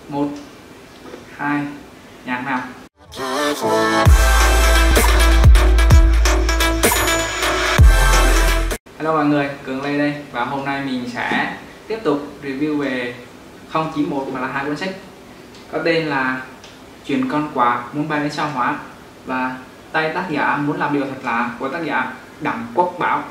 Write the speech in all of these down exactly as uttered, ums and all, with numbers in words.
một, hai, nhạc nào. Hello mọi người, Cường Lê đây, và hôm nay mình sẽ tiếp tục review về không chỉ một mà là hai cuốn sách có tên là Chuyện con quạ muốn bay đến sao Hỏa và Tay tác giả muốn làm điều thật lạ của tác giả Đặng Quốc Bảo.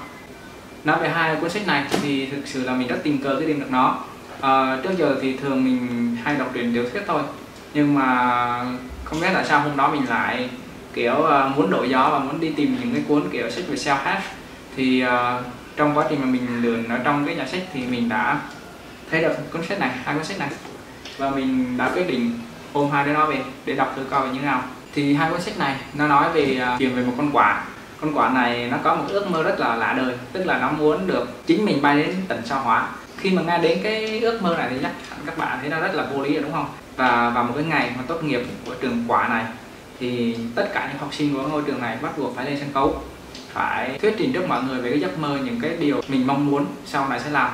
Nói về hai cuốn sách này thì thực sự là mình rất tình cờ cái tìm được nó. À, trước giờ thì thường mình hay đọc truyện tiểu thuyết thôi, nhưng mà không biết tại sao hôm đó mình lại kiểu uh, muốn đổi gió và muốn đi tìm những cái cuốn kiểu sách về self-help. Thì uh, trong quá trình mà mình lượn ở trong cái nhà sách thì mình đã thấy được cuốn sách này, hai cuốn sách này, và mình đã quyết định ôm hai đứa nó về để đọc thử coi như thế nào. Thì hai cuốn sách này nó nói về uh, chuyện về một con quạ. Con quạ này nó có một ước mơ rất là lạ đời, tức là nó muốn được chính mình bay đến tận sao Hỏa. Khi mà nghe đến cái ước mơ này thì chắc các bạn thấy nó rất là vô lý rồi đúng không? Và vào một cái ngày mà tốt nghiệp của trường quạ này thì tất cả những học sinh của ngôi trường này bắt buộc phải lên sân khấu, phải thuyết trình trước mọi người về cái giấc mơ, những cái điều mình mong muốn sau này sẽ làm.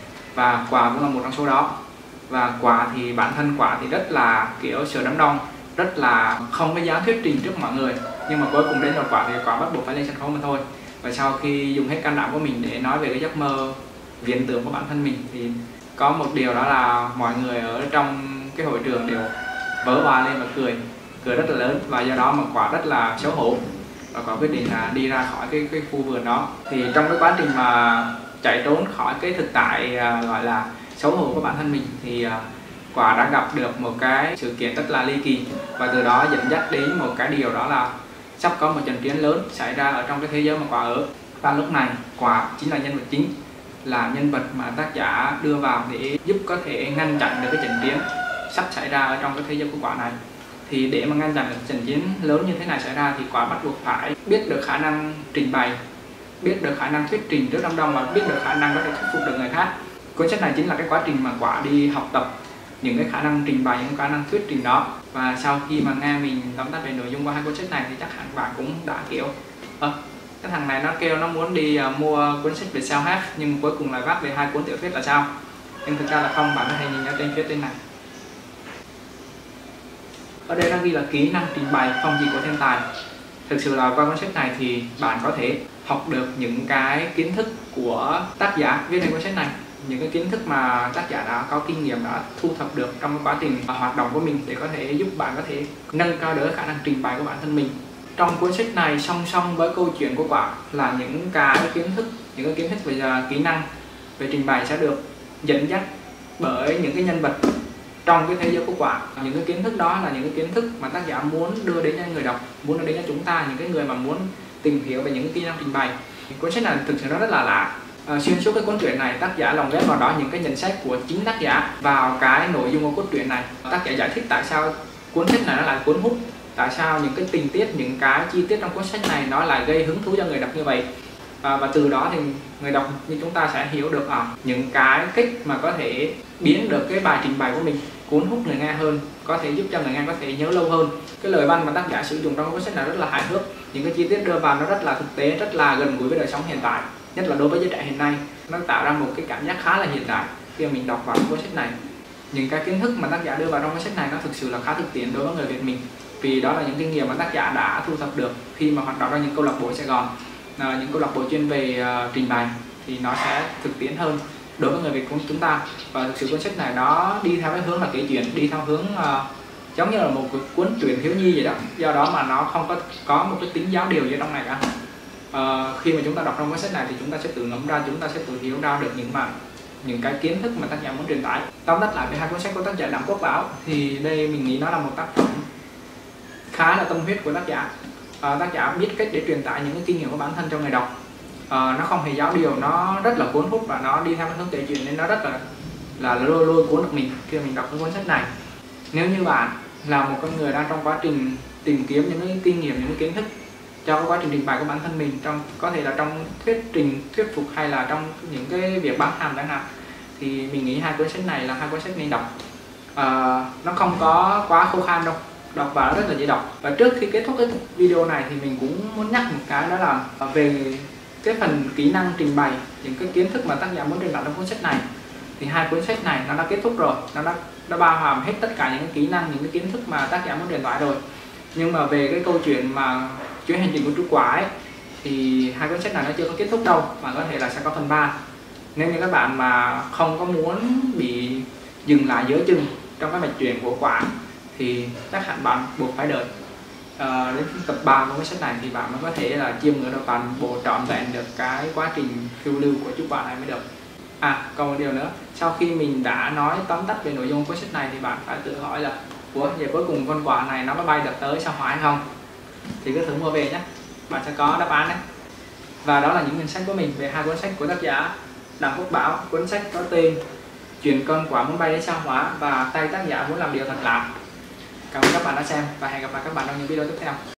Và quạ cũng là một trong số đó. Và quạ thì bản thân quạ thì rất là kiểu sợ đám đông, rất là không có dám thuyết trình trước mọi người, nhưng mà cuối cùng đến rồi quạ thì quạ bắt buộc phải lên sân khấu mà thôi. Và sau khi dùng hết can đảm của mình để nói về cái giấc mơ viễn tưởng của bản thân mình thì có một điều đó là mọi người ở trong cái hội trường đều vỡ òa lên và cười cười rất là lớn, và do đó mà quạ rất là xấu hổ và quạ quyết định là đi ra khỏi cái cái khu vườn đó. Thì trong cái quá trình mà chạy trốn khỏi cái thực tại à, gọi là xấu hổ của bản thân mình thì à, quạ đã gặp được một cái sự kiện rất là ly kỳ, và từ đó dẫn dắt đến một cái điều đó là sắp có một trận chiến lớn xảy ra ở trong cái thế giới mà quạ ở. Và lúc này quạ chính là nhân vật chính, là nhân vật mà tác giả đưa vào để giúp có thể ngăn chặn được cái trận chiến sắp xảy ra ở trong cái thế giới của quạ này. Thì để mà ngăn chặn được trận chiến lớn như thế này xảy ra thì quạ bắt buộc phải biết được khả năng trình bày, biết được khả năng thuyết trình trước đám đông và biết được khả năng có thể thuyết phục được người khác. Cuốn sách này chính là cái quá trình mà quạ đi học tập những cái khả năng trình bày, những khả năng thuyết trình đó. Và sau khi mà nghe mình tóm tắt về nội dung qua hai cuốn sách này thì chắc hẳn bạn cũng đã kiểu ơ cái thằng này nó kêu nó muốn đi uh, mua cuốn sách về self-help nhưng cuối cùng lại vác về hai cuốn tiểu thuyết là sao? Nhưng thực ra là không, bạn có thể nhìn ở trên phía trên này. Ở đây nó ghi là kỹ năng trình bày không chỉ của thiên tài. Thực sự là qua cuốn sách này thì bạn có thể học được những cái kiến thức của tác giả viết nên cuốn sách này, những cái kiến thức mà tác giả đã có kinh nghiệm, đã thu thập được trong cái quá trình hoạt động của mình để có thể giúp bạn có thể nâng cao được khả năng trình bày của bản thân mình. Trong cuốn sách này song song với câu chuyện của quạ là những cái kiến thức, những cái kiến thức về kỹ năng về trình bày sẽ được dẫn dắt bởi những cái nhân vật trong cái thế giới của quạ. Những cái kiến thức đó là những cái kiến thức mà tác giả muốn đưa đến cho người đọc, muốn đưa đến cho chúng ta, những cái người mà muốn tìm hiểu về những cái kỹ năng trình bày. Cuốn sách này thực sự nó rất là lạ. À, xuyên suốt cái cuốn truyện này tác giả lồng ghép vào đó những cái nhận xét của chính tác giả vào cái nội dung của cuốn truyện này. Tác giả giải thích tại sao cuốn sách này nó là cuốn hút, tại sao những cái tình tiết, những cái chi tiết trong cuốn sách này nó lại gây hứng thú cho người đọc như vậy. À, và từ đó thì người đọc như chúng ta sẽ hiểu được à, những cái cách mà có thể biến được cái bài trình bày của mình cuốn hút người nghe hơn, có thể giúp cho người nghe có thể nhớ lâu hơn. Cái lời văn mà tác giả sử dụng trong cuốn sách này rất là hài hước, những cái chi tiết đưa vào nó rất là thực tế, rất là gần gũi với đời sống hiện tại, nhất là đối với giới trẻ hiện nay. Nó tạo ra một cái cảm giác khá là hiện đại khi mà mình đọc vào cuốn sách này. Những cái kiến thức mà tác giả đưa vào trong cuốn sách này nó thực sự là khá thực tiễn đối với người Việt mình, vì đó là những kinh nghiệm mà tác giả đã thu thập được khi mà hoạt động trong những câu lạc bộ Sài Gòn, à, những câu lạc bộ chuyên về uh, trình bày, thì nó sẽ thực tiễn hơn đối với người Việt của chúng ta. Và thực sự cuốn sách này nó đi theo cái hướng là kể chuyện, đi theo hướng uh, giống như là một cuốn truyện thiếu nhi vậy đó, do đó mà nó không có có một cái tính giáo điều gì trong này cả. Uh, khi mà chúng ta đọc trong cuốn sách này thì chúng ta sẽ tự ngẫm ra, chúng ta sẽ tự hiểu ra được những mà những cái kiến thức mà tác giả muốn truyền tải. Tóm tắt lại về hai cuốn sách của tác giả Đặng Quốc Bảo thì đây mình nghĩ nó là một tác phẩm khá là tâm huyết của tác giả. À, tác giả biết cách để truyền tải những cái kinh nghiệm của bản thân cho người đọc. À, nó không hề giáo điều, nó rất là cuốn hút và nó đi theo hướng kể chuyện nên nó rất là là lôi lôi cuốn được mình khi mình đọc cái cuốn sách này. Nếu như bạn là một con người đang trong quá trình tìm kiếm những cái kinh nghiệm, những cái kiến thức cho cái quá trình trình bày của bản thân mình, trong có thể là trong thuyết trình, thuyết phục hay là trong những cái việc bán hàng chẳng hạn, thì mình nghĩ hai cuốn sách này là hai cuốn sách nên đọc. À, nó không có quá khô khan đâu, đọc vào rất là dễ đọc. Và trước khi kết thúc cái video này thì mình cũng muốn nhắc một cái, đó là về cái phần kỹ năng trình bày, những cái kiến thức mà tác giả muốn truyền tải trong cuốn sách này. Thì hai cuốn sách này nó đã kết thúc rồi, nó đã nó bao hàm hết tất cả những cái kỹ năng, những cái kiến thức mà tác giả muốn truyền tải rồi. Nhưng mà về cái câu chuyện mà chuyến hành trình của chú quả ấy, thì hai cuốn sách này nó chưa có kết thúc đâu, mà có thể là sẽ có phần ba. Nếu như các bạn mà không có muốn bị dừng lại giữa chừng trong cái mạch truyện của quả thì chắc hẳn bạn buộc phải đợi à, đến tập ba của cuốn sách này thì bạn mới có thể là chiêm ngưỡng được toàn bộ trọn vẹn được cái quá trình phiêu lưu của chú quả này mới được. À, còn một điều nữa, sau khi mình đã nói tóm tắt về nội dung cuốn sách này thì bạn phải tự hỏi là ủa, vậy cuối cùng con quả này nó có bay được tới sao Hỏa hay không? Thì cứ thử mua về nhé, bạn sẽ có đáp án đấy. Và đó là những nhận sách của mình về hai cuốn sách của tác giả Đặng Quốc Bảo. Cuốn sách có tên Chuyện con quả muốn bay đến sao Hỏa và Tay tác giả muốn làm điều thật lạ. Cảm ơn các bạn đã xem và hẹn gặp lại các bạn trong những video tiếp theo.